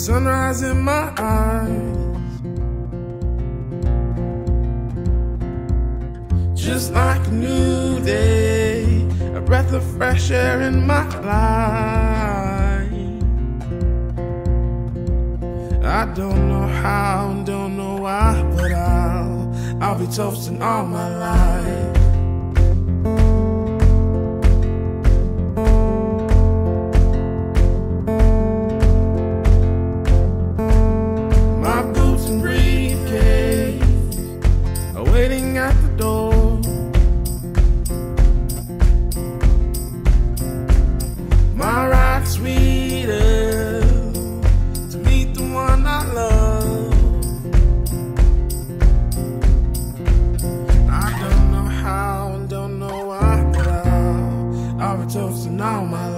sunrise in my eyes, just like a new day, a breath of fresh air in my life. I don't know how, don't know why, but I'll be toasting all my life. My boots and briefcase are waiting at the door. My ride sweeter to meet the one I love. I don't know how and don't know why, but I'll be toasting all my life.